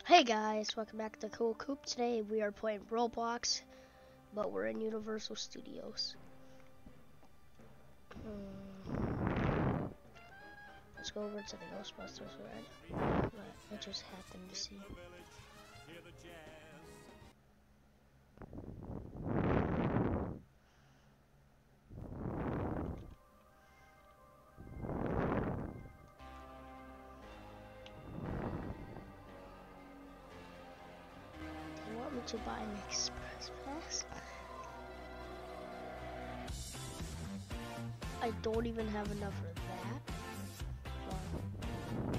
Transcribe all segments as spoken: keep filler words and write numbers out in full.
Hey guys, welcome back to Cool Coop. Today we are playing Roblox, but we're in Universal Studios. Hmm. Let's go over to the Ghostbusters, right? But I just happened to see. They want me to buy an express pass? I don't even have enough for that. Wow.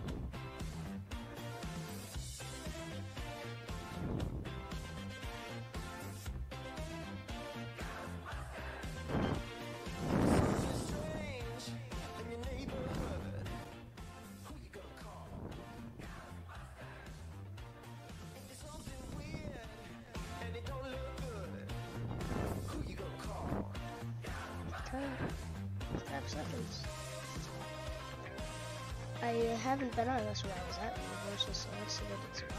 Five seconds. I haven't been on this when I was at Universal, so let's see what it's about.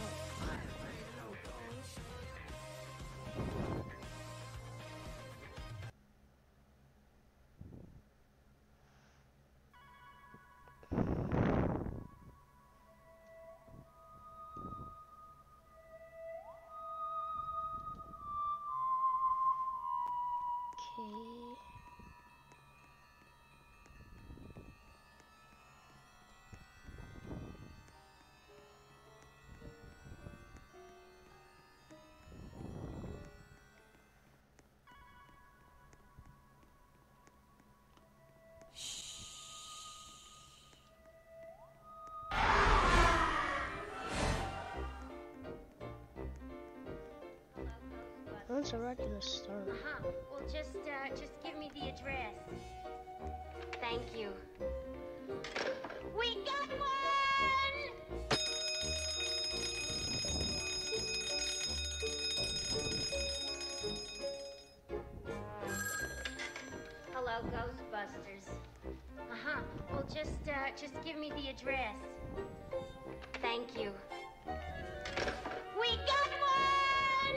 Okay. It's already gonna start. Uh-huh. Well, just, uh, just give me the address. Thank you. We got one! Hello, Ghostbusters. Uh-huh. Well, just, uh, just give me the address. Thank you. We got one!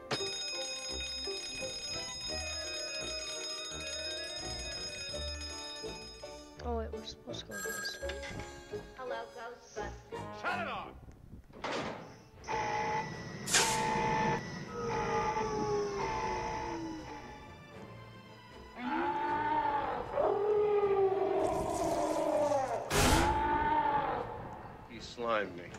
Oh wait, we're supposed to go this way. Hello, Ghostbusters. Shut it off! He slimed me.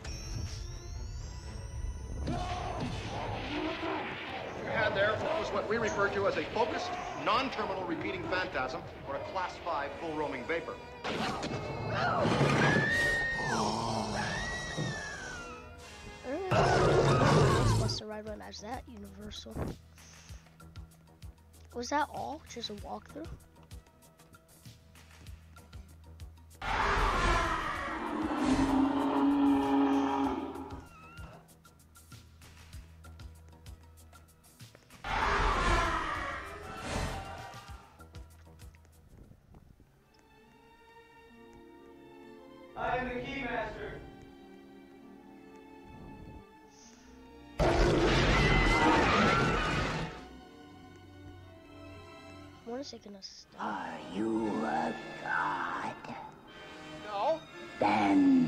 You had there was what we refer to as a focused, non-terminal repeating phantasm, or a class five full roaming vapor. Ghostbuster ride run as that Universal. Was that all? Just a walkthrough? I am the Keymaster. When is it gonna stop? Are you a god? No. Then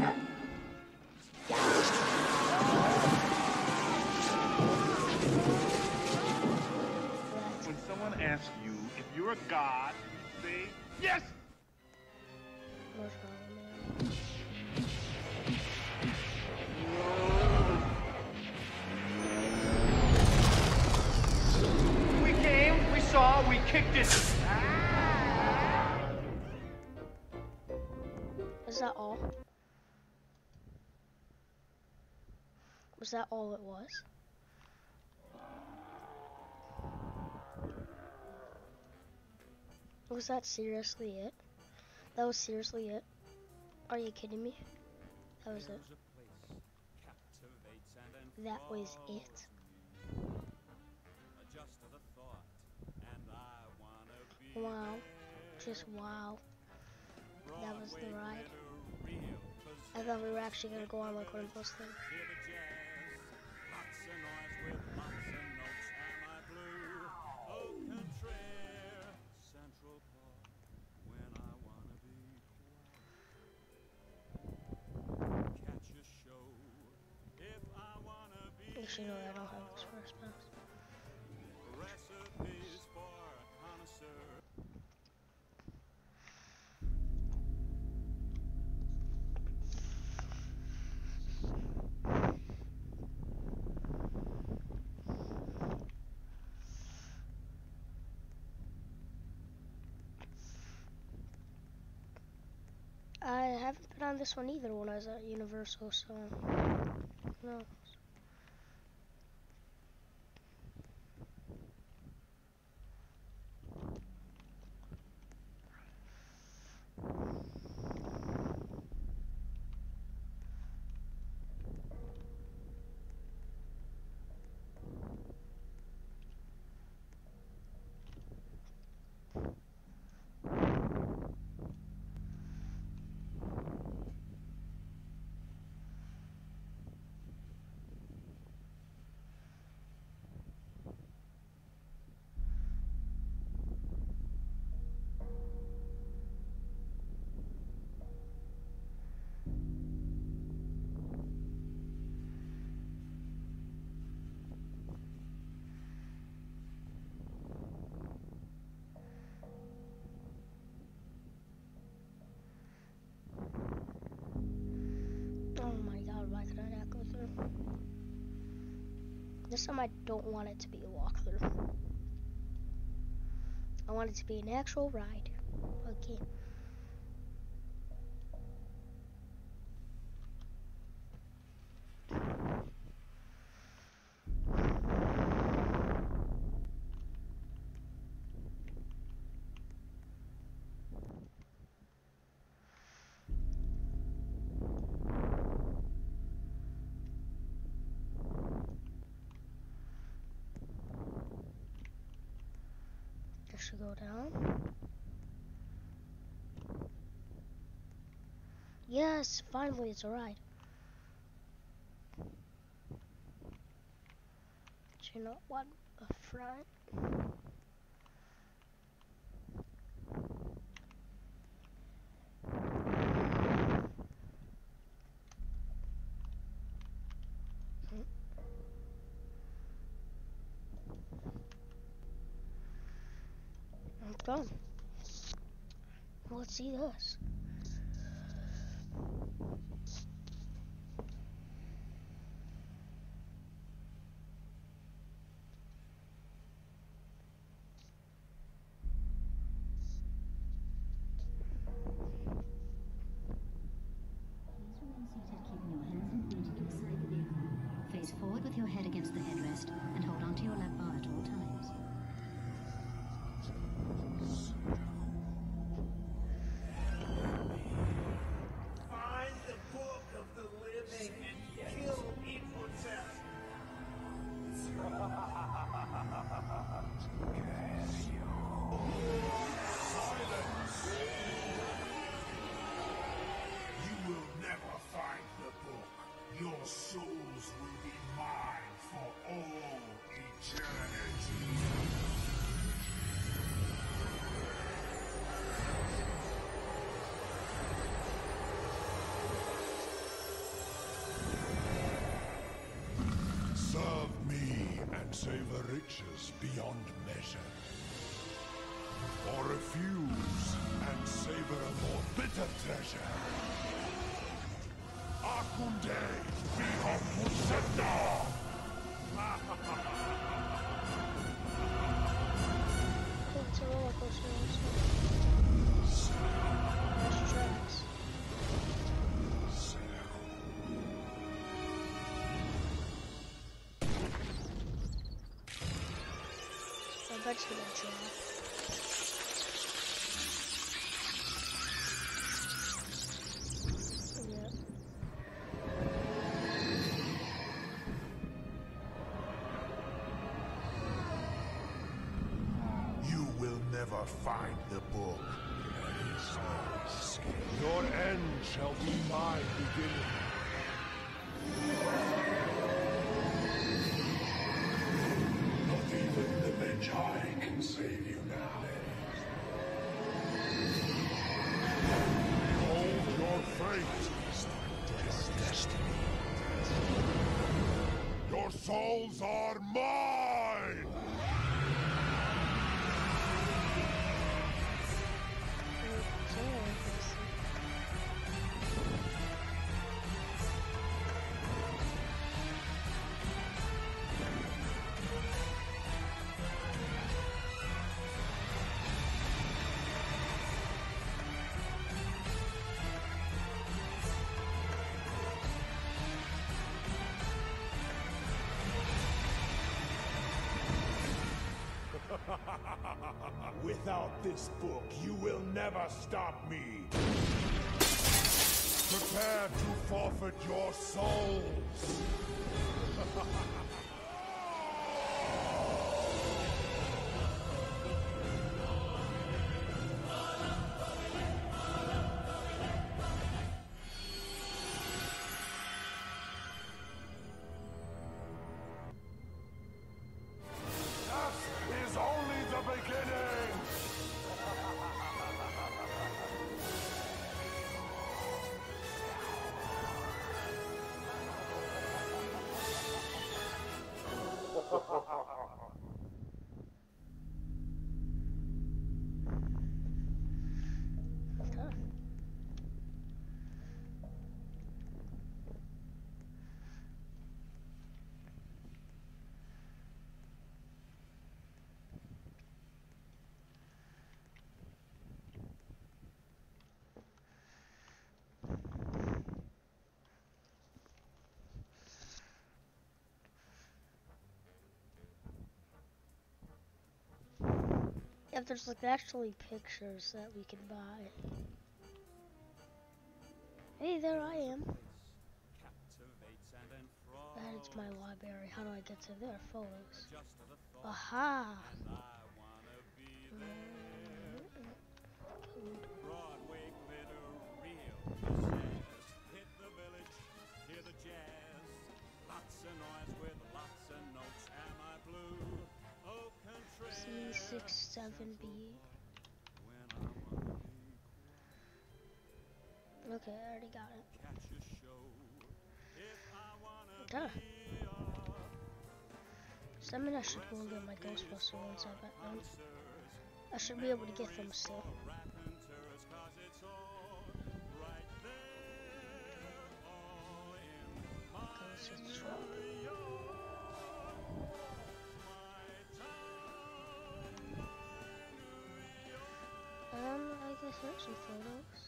When someone asks you if you're a god, you say yes. Marshmallow Man. We came, we saw, we kicked it. Is that all? Was that all it was? Was that seriously it? That was seriously it? Are you kidding me? That was it. That was it. Wow. Just wow. That was the ride. I thought we were actually gonna go on like one of those things. Actually, no, I don't have this first pass. I haven't been on this one either when I was at Universal, so no. Oh my god, why did I not go through? This time I don't want it to be a walkthrough. I want it to be an actual ride. Okay. Should go down. Yes, finally it's a ride. Do you not want a front? Done. Well, let's see this. Face forward with your head against the headrest and hold onto your lap bar at all times. Find the book of the living and kill Imhotep. Silence! You will never find the book. Your souls will be mine for all eternity. Serve me and savor riches beyond measure. Or refuse and savor a more bitter treasure. Akunde, Bihopusenda! It's a roller coaster also. There's tracks. I bet you that track. Yep. You will never find the book. Your end shall be my beginning. Not even the Magi can save you now. Behold your fate. Your destiny. Your Your souls are mine! Without this book, you will never stop me. Prepare to forfeit your souls. This is only the beginning. Yeah, there's like actually pictures that we can buy. Hey, there I am. That is my library. How do I get to their photos? Aha! Broadway glitter real hit the village, hear the jazz. Lots of noise with lots of notes. Am I blue? Oh, country. C six seven B. Okay, I already got it. Catch a show. If I wanna Duh. be a So I mean I should go and get my Ghostbuster once I got them. I should be able to get them still. raconteurs, 'cause it's all right there, all in my Because it's drop. New York, my town, my New York. Um, I guess there's some photos.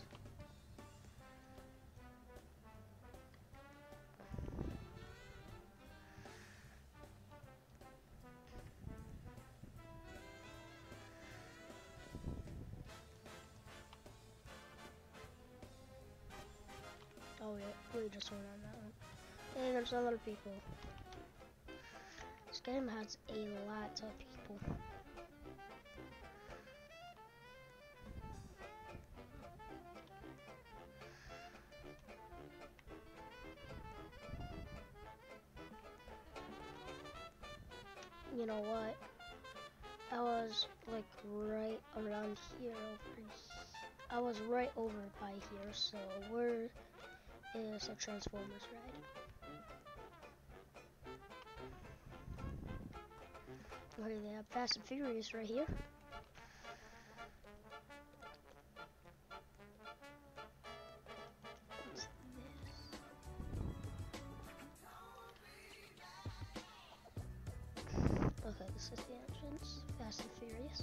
Oh yeah, we just went on that one. Hey, there's other people. This game has a lot of people. You know what? I was like right around here over here. I was right over by here, so where is a Transformers ride? Okay, they have Fast and Furious right here. What's this? Okay, this is the entrance. Fast and Furious.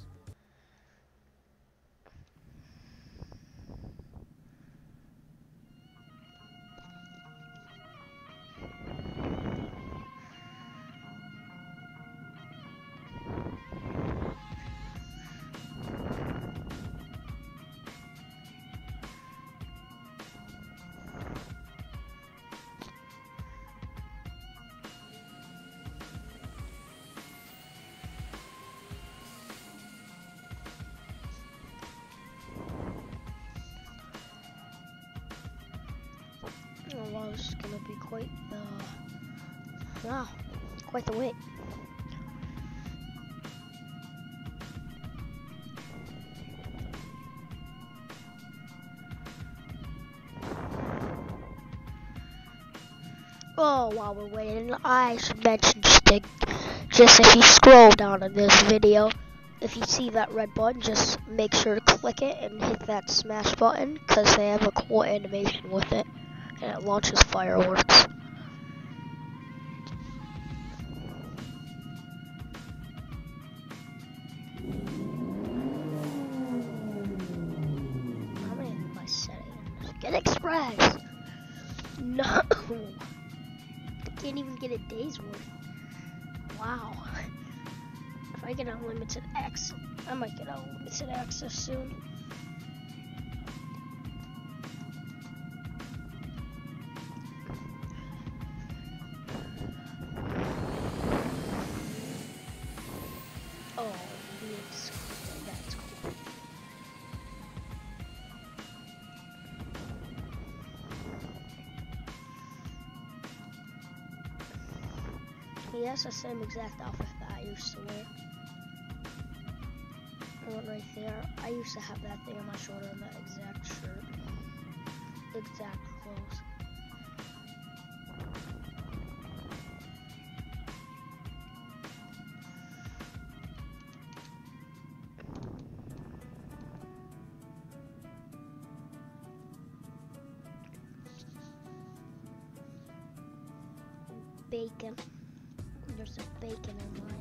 Oh wow, this is gonna be quite the wow, quite the wait. Oh Oh, while we're waiting, I should mention just, just if you scroll down in this video, if you see that red button, just make sure to click it and hit that smash button, because they have a cool animation with it, and it launches fireworks. How many am I setting? Get Express! No! I can't even get a day's worth. Wow. If I get unlimited access, I might get unlimited access soon. Oh, yes. That's cool. He has the same exact outfit that I used to wear. The one right there. I used to have that thing on my shoulder and that exact shirt. Exact clothes. Bacon. There's a bacon in mine.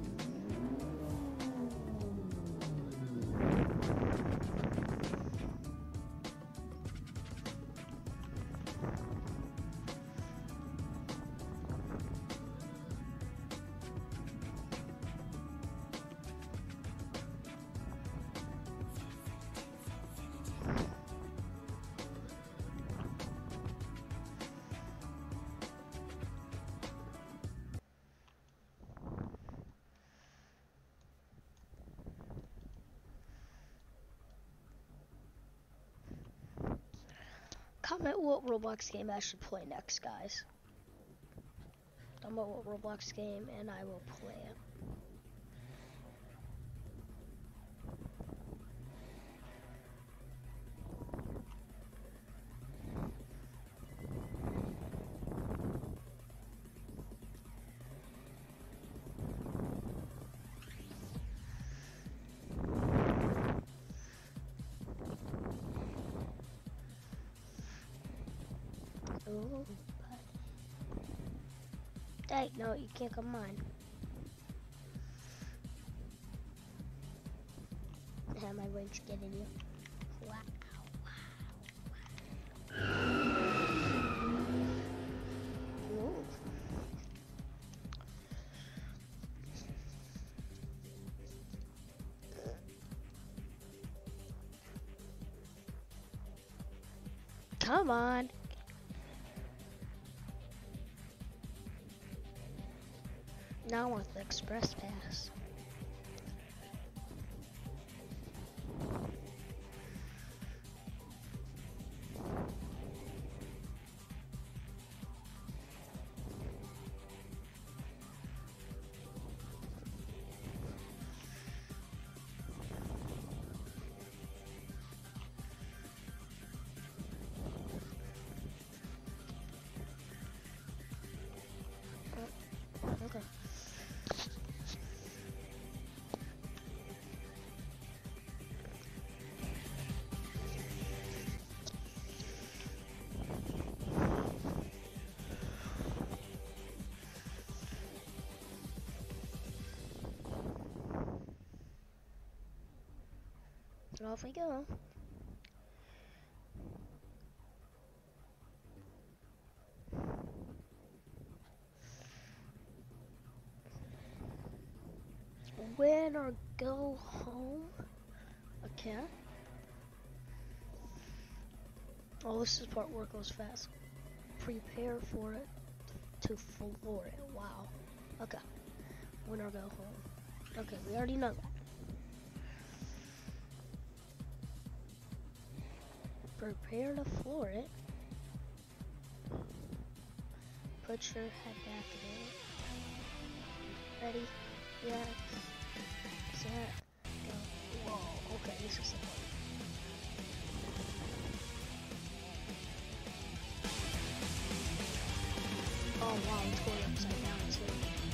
Comment what Roblox game I should play next, guys. Comment what Roblox game and I will play it. Oh, hey, no, you can't come mine. Yeah, my wings getting you. Wow, wow, wow. Ooh. Come on. Now I want the express pass. Okay. Off we go. Win or go home. Okay. Oh, this is the part where it goes fast. Prepare for it to floor it. Wow. Okay. Win or go home. Okay, we already know that. Prepare to floor it. Put your head back in it. Ready? Yeah. Set. Go. Whoa. Okay, this is the one. Oh Oh wow, it's going upside down too.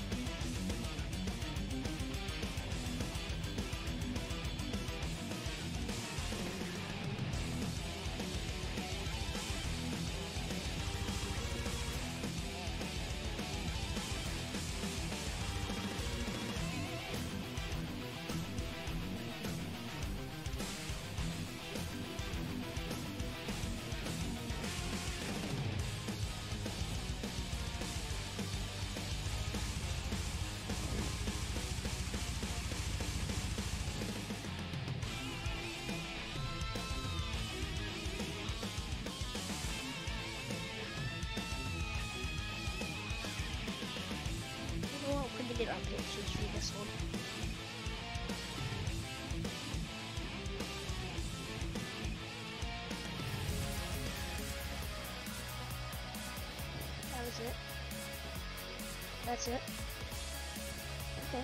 Well, we can get our pictures for this one. That was it. That's it. Okay.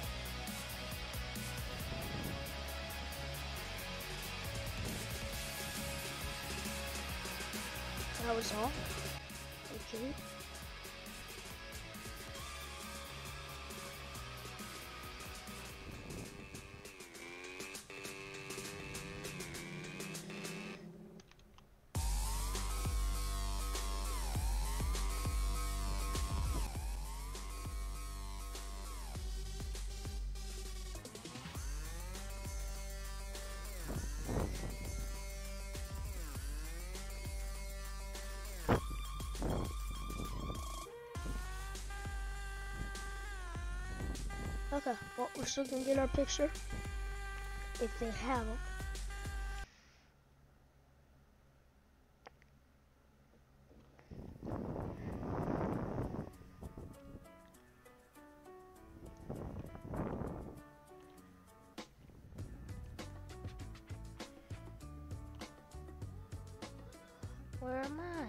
That was all. Okay. Okay, well, we're still gonna get our picture. If they have them. Where am I?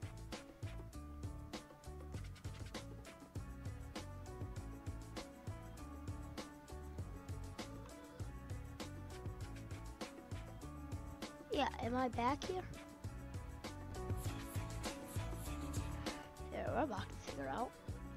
Yeah, am I back here? Yeah, we're about to figure out.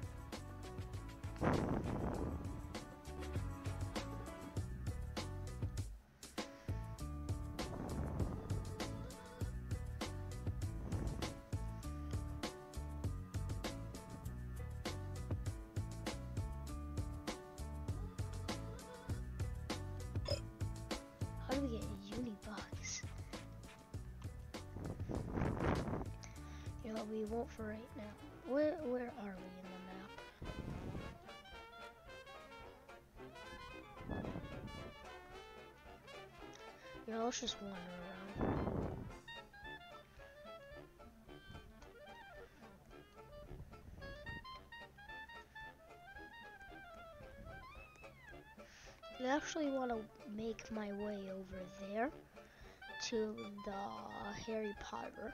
How do we get a uni box? You know, we won't for right now. Where where are we in the map? You know, let's just wander around. I actually want to make my way over there to the Harry Potter.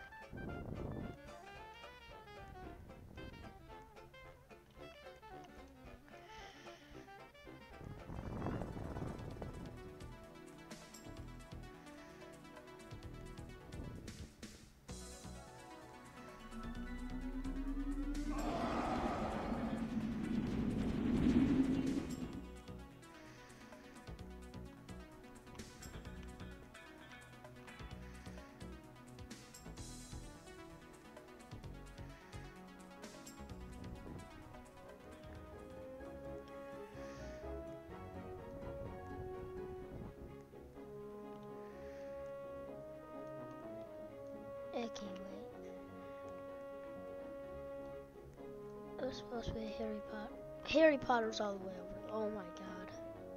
Okay, wait. It was supposed to be Harry Potter. Harry Potter's all the way over. Oh my god.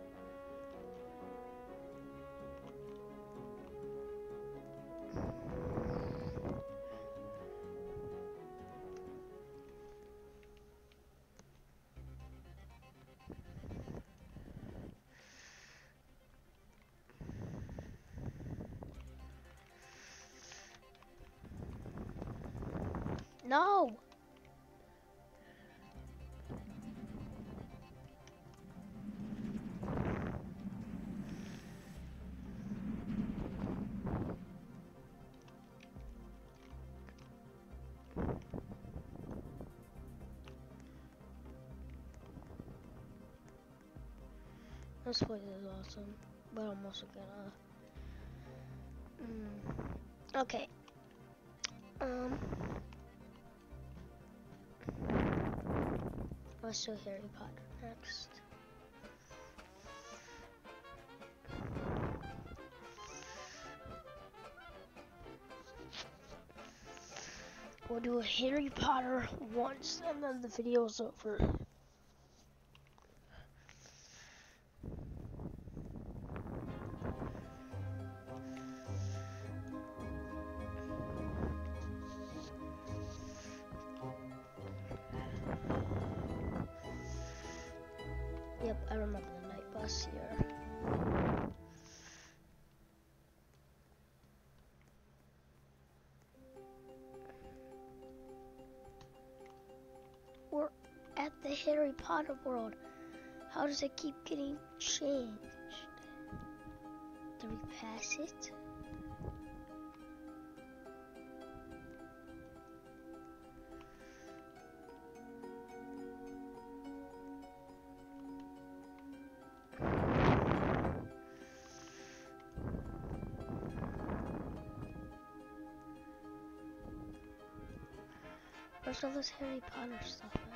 No! This place is awesome, but I'm also gonna. Mm, okay. Um. Let's do Harry Potter next. We'll do a Harry Potter once, and then the video's over. Yep, I remember the night bus here. We're at the Harry Potter world. How does it keep getting changed? Do we pass it? Where's all this Harry Potter stuff at?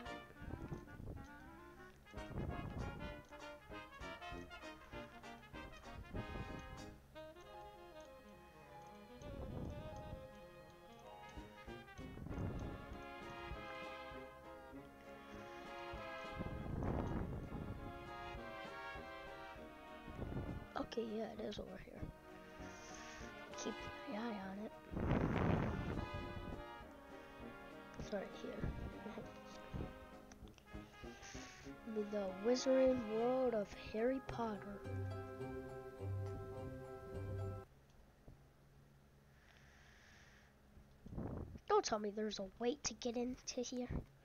Okay, yeah, it is over here. Keep my eye on it. It's right here. The Wizarding World of Harry Potter. Don't tell me there's a wait to get into here.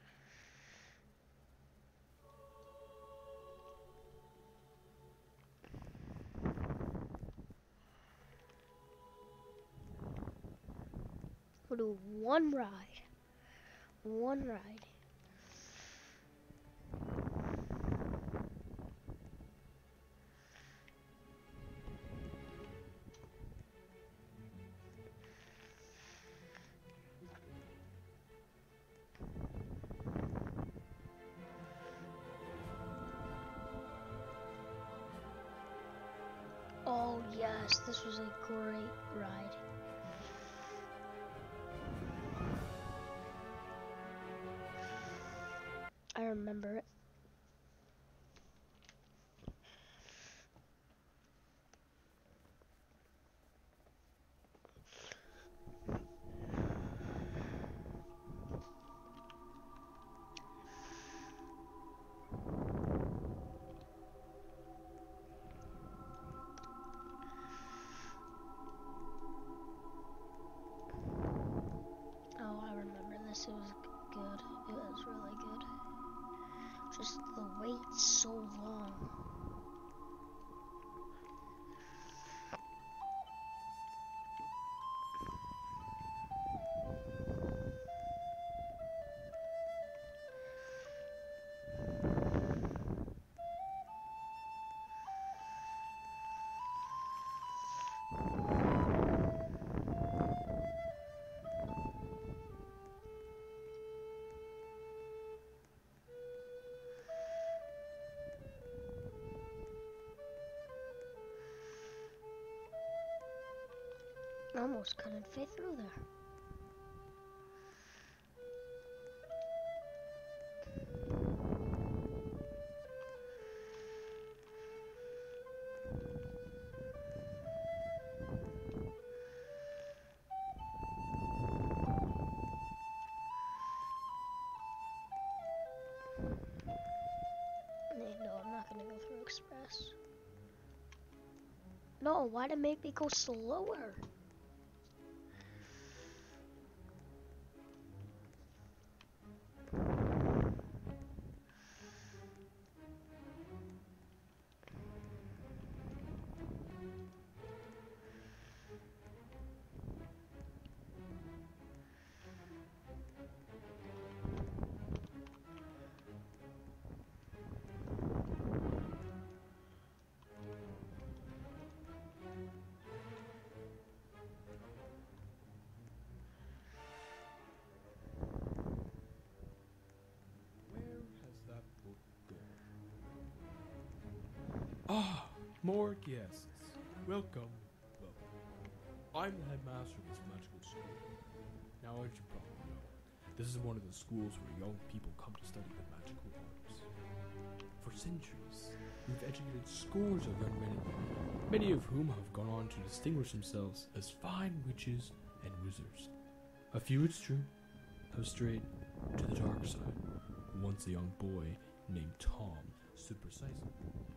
We'll do one ride. One ride. Oh yes, this was a great ride. I remember it. Oh, I remember this. It was good. It was really good. Just the wait so long. I almost couldn't fit through there. No, I'm not gonna go through Express. No, why'd it make me go slower? More guests. Welcome. Welcome. I'm the headmaster of this magical school. Now, as you probably know, this is one of the schools where young people come to study the magical arts. For centuries, we've educated scores of young men, many of whom have gone on to distinguish themselves as fine witches and wizards. A few, it's true, have strayed to the dark side. Once a young boy named Tom stood precisely.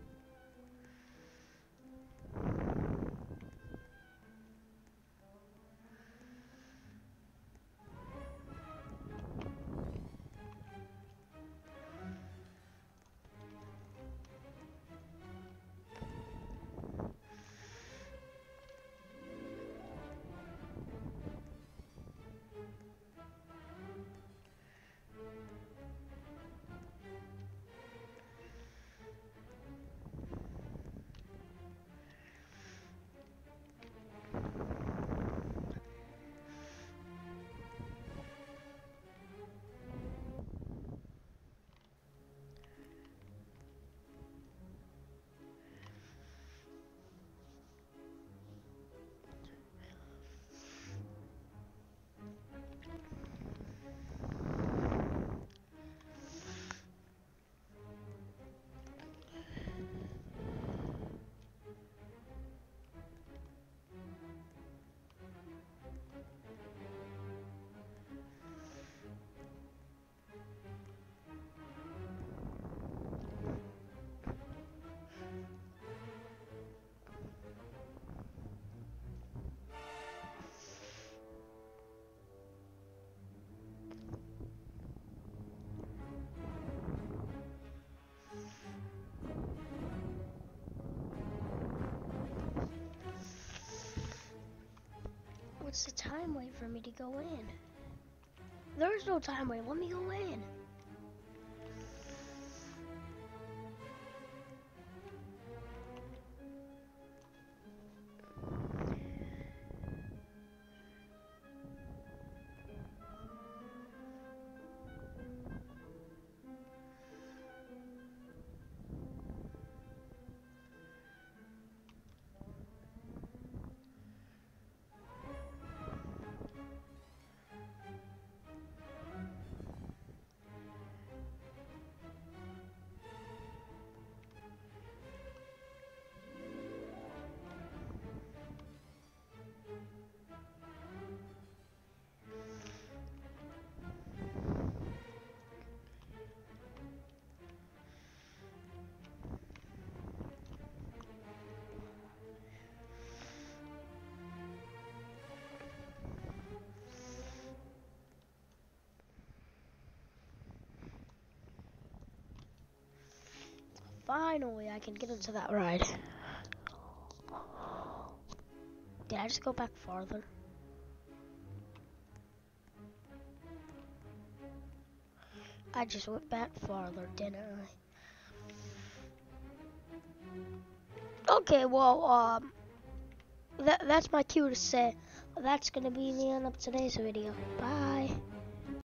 What's the time wait for me to go in? There's no time wait. Let me go in. Finally, I can get into that ride. Did I just go back farther? I just went back farther, didn't I? Okay, well, um, that, that's my cue to say that's gonna be the end of today's video. Bye.